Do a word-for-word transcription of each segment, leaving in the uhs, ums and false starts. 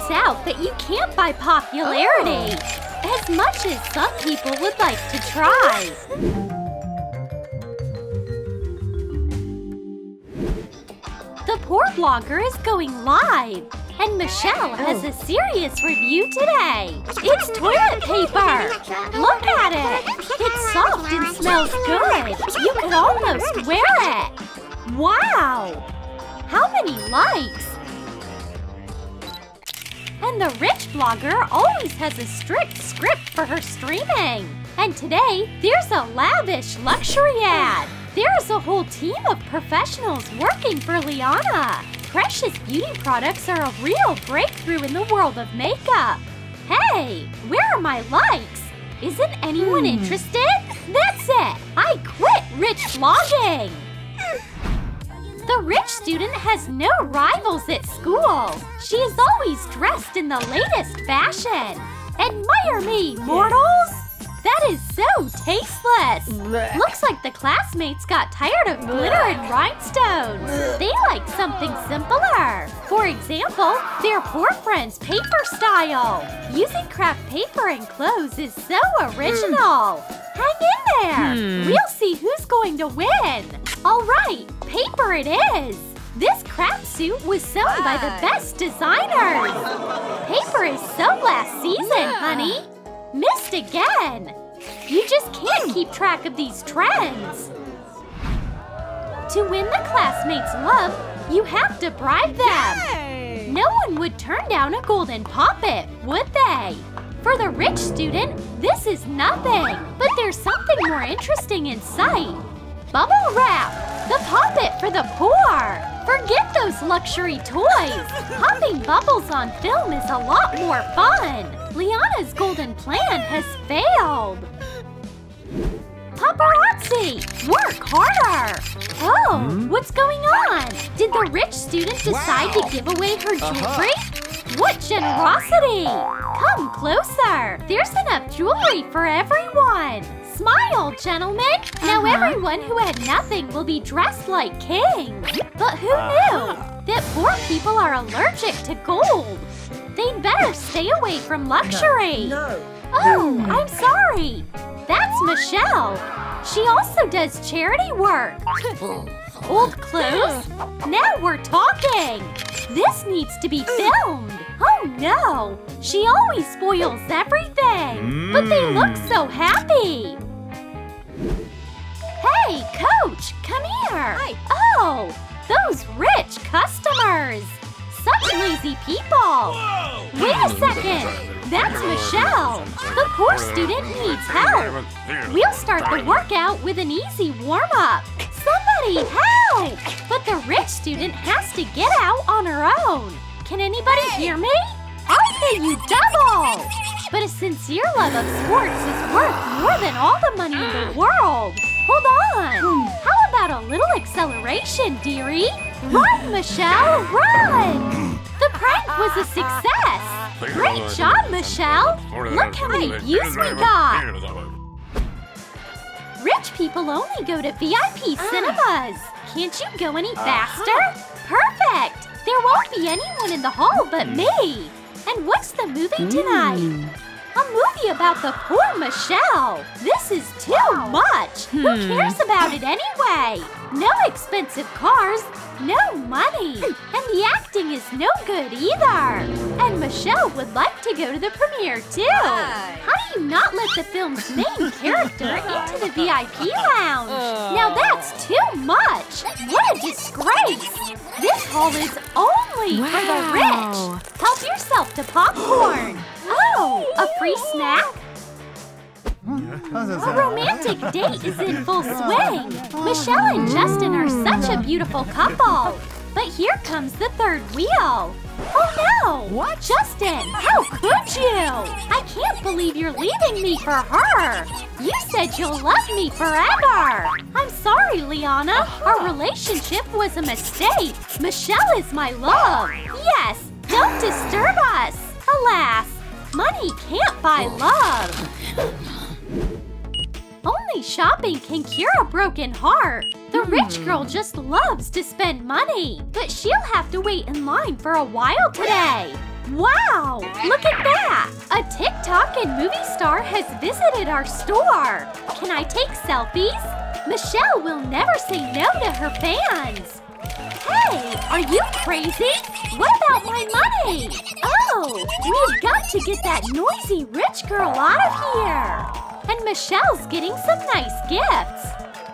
turns out that you can't buy popularity, as much as some people would like to try. The Poor Blogger is going live, and Michelle has a serious review today. It's toilet paper! Look at it! It's soft and smells good. You could almost wear it. Wow! How many likes? And the rich blogger always has a strict script for her streaming. And today, there's a lavish luxury ad. There's a whole team of professionals working for Liana. Precious beauty products are a real breakthrough in the world of makeup. Hey, where are my likes? Isn't anyone hmm. interested? That's it! I quit rich vlogging! The rich student has no rivals at school. She is always dressed in the latest fashion. Admire me, mortals! That is so tasteless! Looks like the classmates got tired of glitter and rhinestones. They like something simpler. For example, their poor friend's paper style. Using craft paper and clothes is so original. Hang in there! Hmm. We'll see who's going to win. All right, paper it is. This craft suit was sewn by the best designers. Paper is so last season, honey. Missed again! You just can't keep track of these trends! To win the classmates' love, you have to bribe them! Yay! No one would turn down a golden poppet, would they? For the rich student, this is nothing! But there's something more interesting in sight! Bubble wrap! The poppet for the poor! Forget those luxury toys! Popping bubbles on film is a lot more fun! Liana's golden plan has failed! Paparazzi! Work harder! Oh, hmm? What's going on? Did the rich student decide wow. to give away her jewelry? Uh-huh. What generosity! Come closer! There's enough jewelry for everyone! Smile, gentlemen! Uh-huh. Now everyone who had nothing will be dressed like kings! But who knew that poor people are allergic to gold? They'd better stay away from luxury! No, no. Oh, I'm sorry! That's Michelle! She also does charity work! Old clothes? Now we're talking! This needs to be filmed! Oh no! She always spoils everything! Mm. But they look so happy! Hey, Coach! Come here! Hi. Oh! Those rich customers! Such lazy people! Whoa. Wait a second! That's Michelle! The poor student needs help! We'll start the workout with an easy warm-up! Somebody help! But the rich student has to get out on her own! Can anybody hear me? I'll pay you double! But a sincere love of sports is worth more than all the money in the world! Hold on! How about a little acceleration, dearie? Run, Michelle, run! The prank was a success! Great job, Michelle! Look how many views we got! Rich people only go to V I P cinemas! Can't you go any faster? Perfect! There won't be anyone in the hall but me! And what's the movie tonight? A movie about the poor Michelle! This is too much! Hmm. Who cares about it anyway? No expensive cars, no money, and the acting is no good either! And Michelle would like to go to the premiere too! How do you not let the film's main character into the V I P lounge? Now that's too much! What a disgrace! This hall is only wow. for the rich! Help yourself to popcorn! Oh, a free snack? A romantic date is in full swing! Michelle and Justin are such a beautiful couple! But here comes the third wheel! Oh no! What? Justin, how could you? I can't believe you're leaving me for her! You said you'll love me forever! I'm sorry, Liana. Our relationship was a mistake. Michelle is my love. Yes, don't disturb us! Alas, money can't buy love. Only shopping can cure a broken heart. The rich girl just loves to spend money, but she'll have to wait in line for a while today. Wow! Look at that! A TikTok and movie star has visited our store. Can I take selfies? Michelle will never say no to her fans. Hey, are you crazy? What about my money? Oh, we've got to get that noisy rich girl out of here. And Michelle's getting some nice gifts.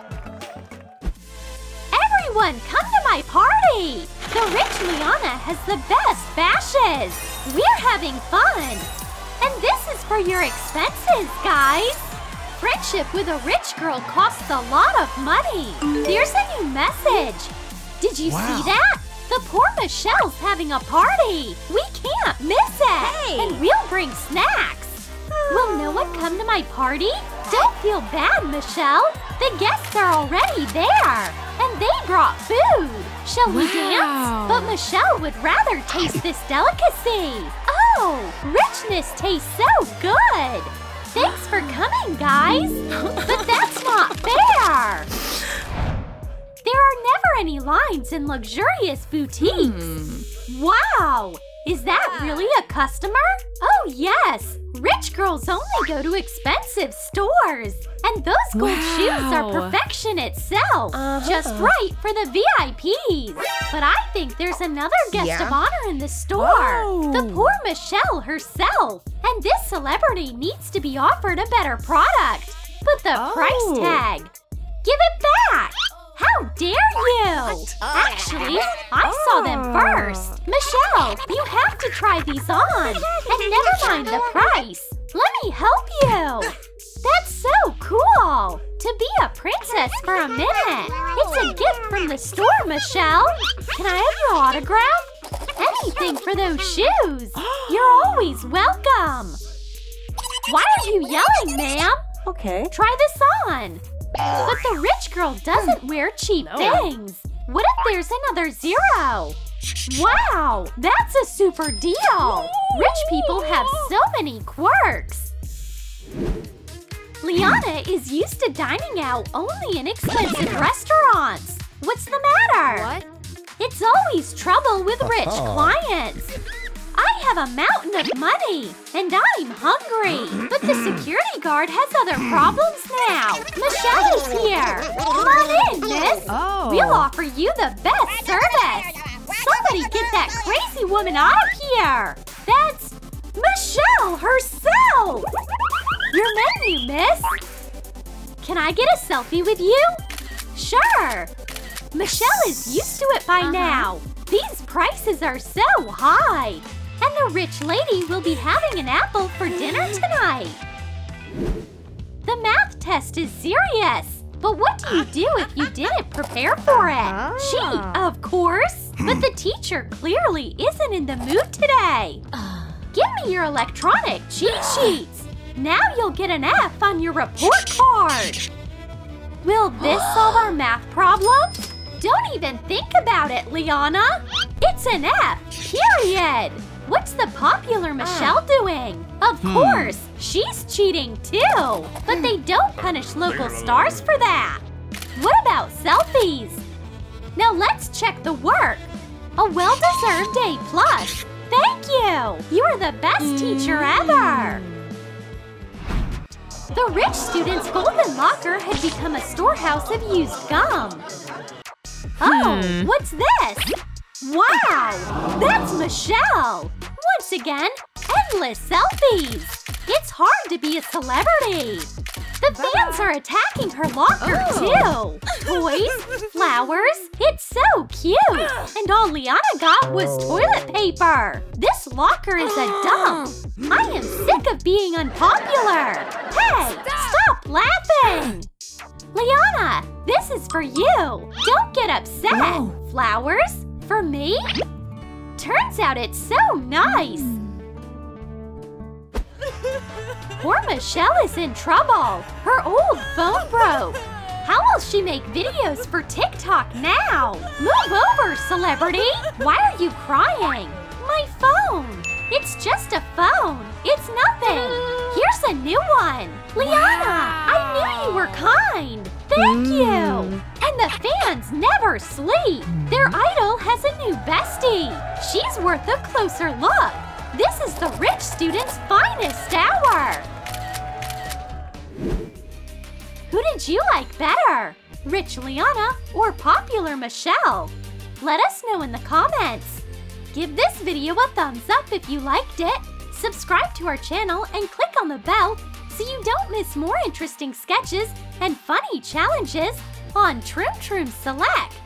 Everyone, come to my party! The rich Liana has the best bashes. We're having fun. And this is for your expenses, guys. Friendship with a rich girl costs a lot of money. There's a new message. Did you Wow. see that? The poor Michelle's having a party. We can't miss it. Hey. And we'll bring snacks. Will no one come to my party? Don't feel bad, Michelle. The guests are already there. And they brought food. Shall we Wow. dance? But Michelle would rather taste this delicacy. Oh, richness tastes so good. Thanks for coming, guys. But that's not fair. There are never any lines in luxurious boutiques. Wow! Is that really a customer? Oh, yes. Rich girls only go to expensive stores. And those gold Wow. shoes are perfection itself. Uh-huh. Just right for the V I Ps. But I think there's another guest Yeah? of honor in the store. Oh. The poor Michelle herself. And this celebrity needs to be offered a better product. But the Oh. price tag. Give it back! How dare you! Actually, I saw them first. Michelle, you have to try these on. And never mind the price. Let me help you. That's so cool. To be a princess for a minute. It's a gift from the store, Michelle. Can I have your autograph? Anything for those shoes. You're always welcome. Why are you yelling, ma'am? Okay. Try this on. But the rich girl doesn't wear cheap things. What if there's another zero? Wow, that's a super deal. Rich people have so many quirks. Liana is used to dining out only in expensive restaurants. What's the matter? What? It's always trouble with rich clients. I have a mountain of money, and I'm hungry. But the security guard has other problems now. Michelle is here. Come on in, miss. Oh. We'll offer you the best service. Somebody get that crazy woman out of here. That's Michelle herself. Your menu, miss. Can I get a selfie with you? Sure. Michelle is used to it by Uh-huh. now. These prices are so high. And the rich lady will be having an apple for dinner tonight. The math test is serious. But what do you do if you didn't prepare for it? Cheat, of course. But the teacher clearly isn't in the mood today. Give me your electronic cheat sheets. Now you'll get an F on your report card. Will this solve our math problem? Don't even think about it, Liana. It's an F, period. What's the popular Michelle doing? Of course, she's cheating too. But they don't punish local stars for that. What about selfies? Now let's check the work. A well-deserved A plus. Thank you. You are the best teacher ever. The rich student's golden locker had become a storehouse of used gum. Oh, what's this? Wow, that's Michelle. Once again, endless selfies. It's hard to be a celebrity. The fans are attacking her locker too. Toys, flowers, it's so cute. And all Liana got was toilet paper. This locker is a dump. I am sick of being unpopular. Hey, stop laughing. Liana, this is for you. Don't get upset. Whoa. Flowers? For me? Turns out it's so nice. Poor Michelle is in trouble. Her old phone broke. How will she make videos for TikTok now? Move over, celebrity. Why are you crying? My phone. It's just a phone. It's nothing. Here's a new one. Liana, I knew you were kind. Thank you. And the fans never sleep. Their idol has a new bestie. She's worth a closer look. This is the rich student's finest hour! Who did you like better? Rich Liana or Popular Michelle? Let us know in the comments. Give this video a thumbs up if you liked it. Subscribe to our channel and click on the bell so you don't miss more interesting sketches and funny challenges on Troom Troom Select.